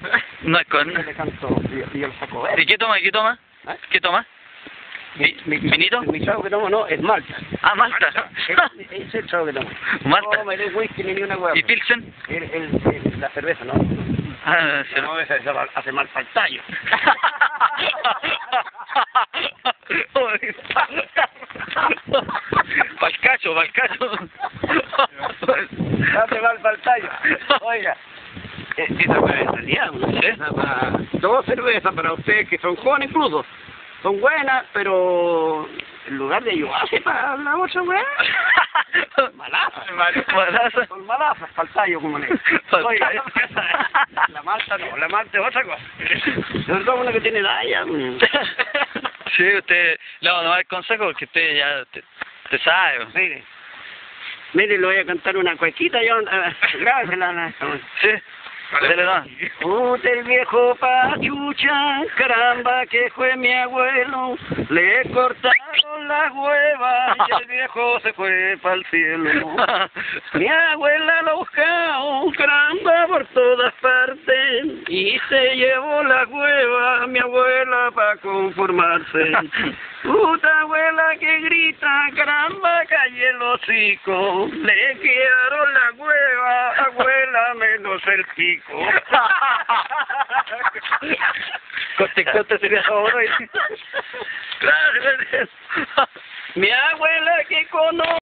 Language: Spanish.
No es con... Le canto y yo lo saco ver. ¿Y qué toma? ¿Qué toma? ¿Eh? ¿Qué toma? ¿Vinito? Mi trago que tomo no, es Malta. Ah, Malta. Ese es el trago que tomo. Malta. No me des whisky ni una hueá. ¿Y Pilsen? La cerveza, ¿no? Ah, sí. No, esa hace mal para el tallo. Palcacho, palcacho. Hace mal para el tallo. Oiga, esa para el diablo. ¿Sí? Dos cervezas para ustedes que son jóvenes incluso. Son buenas, pero en lugar de ayudarse para la otra weá, malazas. Malazas. Son malazas para el tallo, como le digo. Oiga, la malta no, la malta es otra cosa. Es como una que tiene daya. Sí, usted le vamos a dar el consejo porque usted ya te sabe. Mire, le voy a cantar una cuequita, yo, grábesela. Sí. Dele, don. Puta el viejo Pachucha, caramba que fue mi abuelo, le cortaron las huevas y el viejo se fue para el cielo. Mi abuela lo buscaba, caramba, por todas partes y se llevó las huevas mi abuela para conformarse. Puta abuela que grita, caramba, calle el hocico, le quedaron las huevas, abuela, menos el pico. Corte sería favor. Mi abuela que conoce